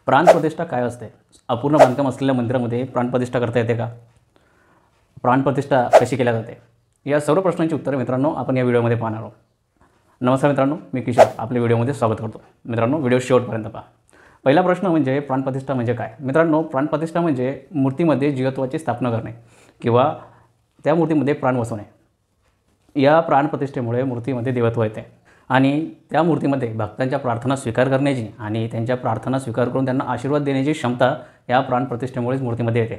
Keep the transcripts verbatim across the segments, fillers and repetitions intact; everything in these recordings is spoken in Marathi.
प्राणप्रतिष्ठा काय असते? अपूर्ण बांधकाम असलेल्या मंदिरामध्ये प्राणप्रतिष्ठा करता येते का? प्राणप्रतिष्ठा कशी केली जाते? या सर्व प्रश्नांची उत्तरे मित्रांनो आपण या व्हिडिओमध्ये पाहणार आहोत. नमस्कार मित्रांनो, मी किशोर आपल्या व्हिडिओमध्ये स्वागत करतो. मित्रांनो, व्हिडिओ शेवटपर्यंत पहा. पहिला प्रश्न म्हणजे प्राणप्रतिष्ठा म्हणजे काय? मित्रांनो, प्राणप्रतिष्ठा म्हणजे मूर्तीमध्ये जीवत्वाची स्थापना करणे किंवा त्या मूर्तीमध्ये प्राण बसवणे. या प्राणप्रतिष्ठेमुळे मूर्तीमध्ये देवत्व येते आणि त्या मूर्तीमध्ये भक्तांच्या प्रार्थना स्वीकार करण्याची आणि त्यांच्या प्रार्थना स्वीकार करून त्यांना आशीर्वाद देण्याची क्षमता या प्राणप्रतिष्ठेमुळेच मूर्तीमध्ये येते.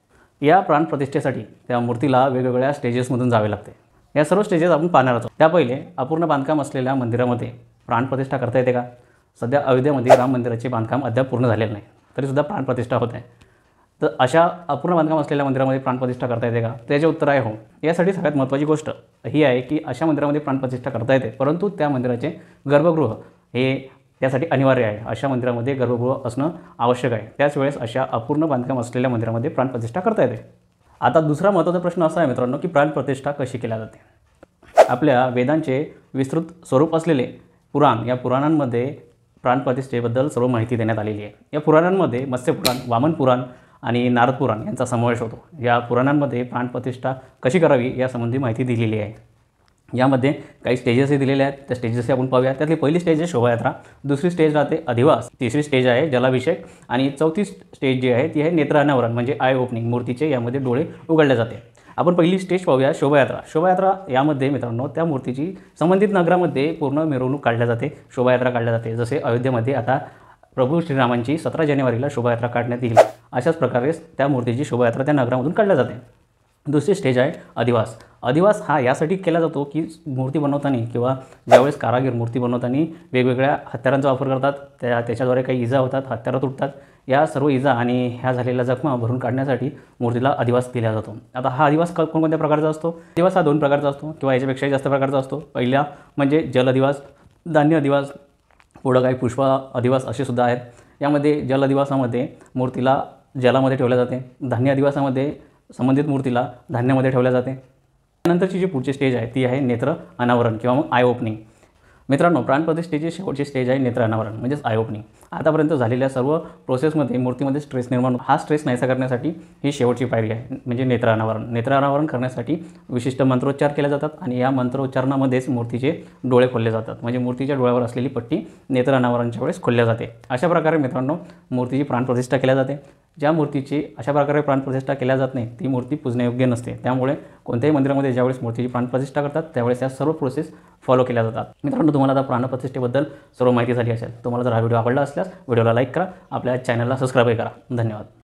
या प्राणप्रतिष्ठेसाठी त्या मूर्तीला वेगवेगळ्या स्टेजेसमधून जावे लागते. या सर्व स्टेजेस आपण पाहणार आहोत. त्या पहिले अपूर्ण बांधकाम असलेल्या मंदिरामध्ये प्राणप्रतिष्ठा करता येते का? सध्या अयोध्येमध्ये राम मंदिराचे बांधकाम अद्याप पूर्ण झालेले नाही, तरीसुद्धा प्राणप्रतिष्ठा होत आहे. तर अशा अपूर्ण बांधकाम असलेल्या मंदिरामध्ये प्राणप्रतिष्ठा करता येते का? त्याचे उत्तर आहे हो. यासाठी सगळ्यात महत्त्वाची गोष्ट ही आहे की अशा मंदिरामध्ये प्राणप्रतिष्ठा करता येते, परंतु त्या मंदिराचे गर्भगृह हे त्यासाठी अनिवार्य आहे. अशा मंदिरामध्ये गर्भगृह असणं आवश्यक आहे. त्याच वेळेस अशा अपूर्ण बांधकाम असलेल्या मंदिरामध्ये प्राणप्रतिष्ठा करता येते. आता दुसरा महत्त्वाचा प्रश्न असा आहे मित्रांनो की प्राणप्रतिष्ठा कशी केली जाते? आपल्या वेदांचे विस्तृत स्वरूप असलेले पुराण, या पुराणांमध्ये प्राणप्रतिष्ठेबद्दल सर्व माहिती देण्यात आलेली आहे. या पुराणांमध्ये मत्स्यपुराण, वामन पुराण आणि नारद पुराण यांचा समावेश होतो. या पुराणांमध्ये प्राणप्रतिष्ठा कशी करावी यासंबंधी माहिती दिलेली आहे. यामध्ये काही स्टेजेसही दिलेले आहेत. त्या स्टेजेसही आपण पाहूया. त्यातली पहिली स्टेज आहे शोभायात्रा, दुसरी स्टेज राहते अधिवास, तिसरी स्टेज आहे जलाभिषेक आणि चौथी स्टेज जी आहे ती आहे नेत्र अनावरण म्हणजे आय ओपनिंग. मूर्तीचे यामध्ये डोळे उघडले जाते. आपण पहिली स्टेज पाहूया शोभायात्रा. शोभायात्रा यामध्ये मित्रांनो त्या मूर्तीची संबंधित नगरामध्ये पूर्ण मिरवणूक काढल्या जाते, शोभायात्रा काढल्या जाते. जसे अयोध्येमध्ये आता प्रभू श्रीरामांची सतरा जानेवारीला शोभायात्रा काढण्यात येईल, अशाच प्रकारे त्या मूर्तीची शोभायात्रा त्या नगरामधून काढल्या जाते. दुसरी स्टेज आहे अधिवास. अधिवास हा यासाठी केला जातो की मूर्ती बनवताना किंवा ज्यावेळेस कारागीर मूर्ती बनवताना वेगवेगळ्या हत्यारांचा वापर करतात, त्या त्याच्याद्वारे काही इजा होतात, हत्यारं तुटतात. या सर्व इजा आणि ह्या झालेल्या जखमा भरून काढण्यासाठी मूर्तीला अधिवास दिला जातो. आता हा अधिवास क कोणकोणत्या प्रकारचा असतो? अधिवास हा दोन प्रकारचा असतो किंवा याच्यापेक्षाही जास्त प्रकारचा असतो. पहिला म्हणजे जल अधिवास, धान्य अधिवास, पुढं काही पुष्प अधिवास असे सुद्धा आहेत. यामध्ये जल अधिवासामध्ये मूर्तीला जलामध्ये ठेवल्या जाते, धान्य अधिवासामध्ये संबंधित मूर्तीला धान्यामध्ये ठेवल्या जाते. त्यानंतरची जी पुढची स्टेज आहे ती आहे नेत्र अनावरण किंवा मग आय ओपनिंग. मित्रांनो, प्राणप्रतिष्ठेची शेवटची स्टेज आहे नेत्र अनावरण म्हणजेच आय ओपनिंग. आतापर्यंत झालेल्या सर्व प्रोसेसमध्ये मूर्तीमध्ये स्ट्रेस निर्माण होतो. हा स्ट्रेस नाहीसा करण्यासाठी ही शेवटची पायरी आहे म्हणजे नेत्र अनावरण. नेत्र अनावरण करण्यासाठी विशिष्ट मंत्रोच्चार केले जातात आणि या मंत्रोच्चारणामध्येच मूर्तीचे डोळे खोलले जातात. म्हणजे मूर्तीच्या डोळ्यावर असलेली पट्टी नेत्र अनावरणच्या वेळेस खोलल्या जाते. अशा प्रकारे मित्रांनो मूर्तीची प्राणप्रतिष्ठा केल्या जाते. ज्या मूर्तीची अशा प्रकारे प्राणप्रतिष्ठा केल्या जात नाही ती मूर्ती पूजण्यायोग्य नसते. त्यामुळे कोणत्याही मंदिरामध्ये ज्यावेळेस मूर्तीची प्राणप्रतिष्ठा करतात त्यावेळेस या सर्व प्रोसेस फॉलो केल्या जातात. मित्रांनो, तुम्हाला आता प्राणप्रतिष्ठेबद्दल सर्व माहिती झाली असेल. तुम्हाला जर हा व्हिडिओ आवडला असल्यास व्हिडिओला लाईक करा, आपल्या चॅनलला सबस्क्राईब करा. धन्यवाद.